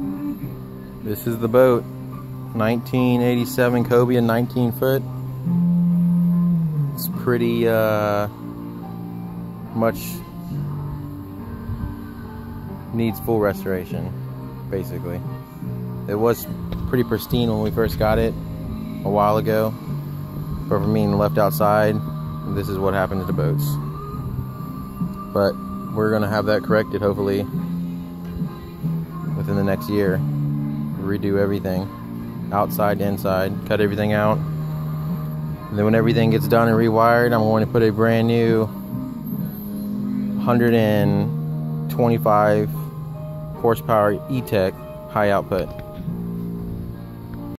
This is the boat. 1987 cobia, 19 foot. It's pretty much needs full restoration, basically. It was pretty pristine when we first got it a while ago, but from being left outside, this is what happened to the boats. But we're gonna have that corrected hopefully within the next year. Redo everything, outside to inside, cut everything out. And then when everything gets done and rewired, I'm going to put a brand new 125 horsepower E-Tech high output.